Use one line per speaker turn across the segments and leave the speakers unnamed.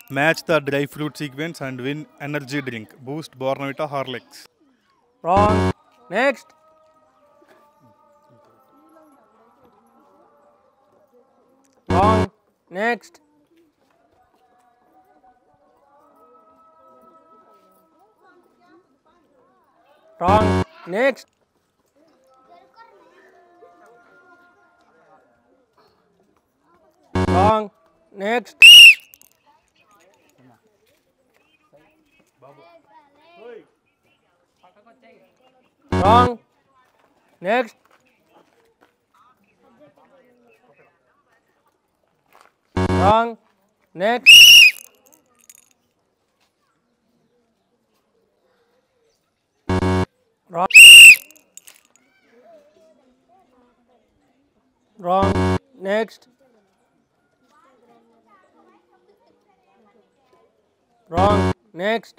Match the dry fruit sequence and win energy drink. Boost Bornvita Horlicks.
Wrong. Next. Wrong. Next. Wrong. Next. Wrong. Next. Wrong. Next. Wrong. Next. Wrong. Wrong. Next. Wrong. Next.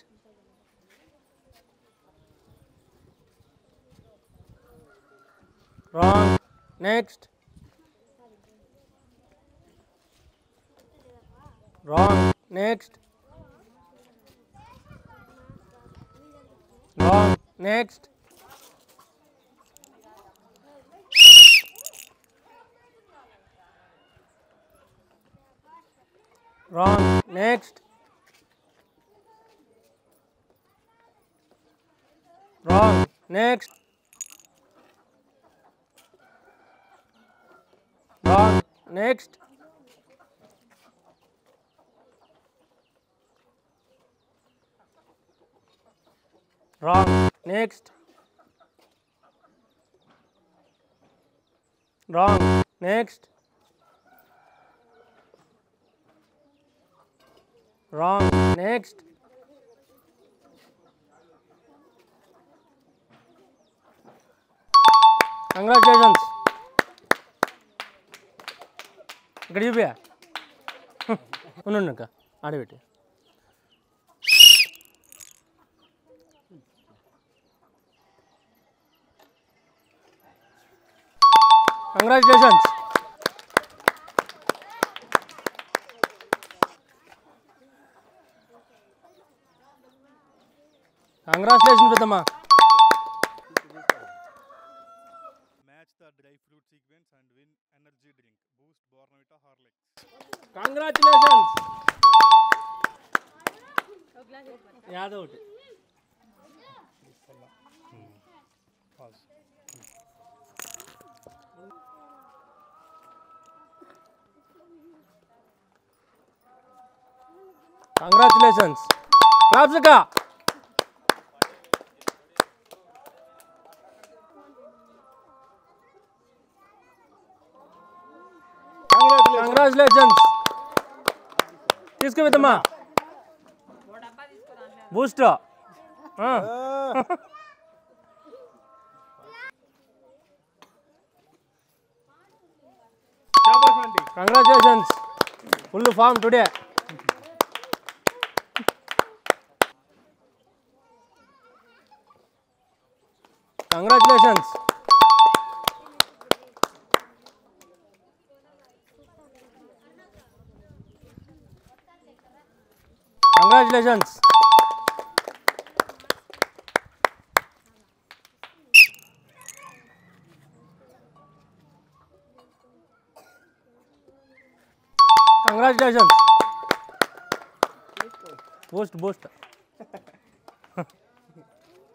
Wrong. Next. Wrong. Next. Wrong. Next. Wrong. Next. Wrong. Next. Wrong. Next. Wrong. Next. Wrong. Next. Wrong. Next. Congratulations. ఇక్కడ చూపియా ఉన్నాక ఆడబెట్టి congratulations. Congratulations పెద్దమ్మా.
Match the dry fruit sequence and win energy drink. Boost Bornvita Horlicks.
Congratulations. Yadav ఒకటి congratulations. Claps అక్క. Congratulations. తీసుకువెద్దమ్మా boost. Congratulations. Full form today. Congratulations. Congratulations. Congratulations. Boost Boost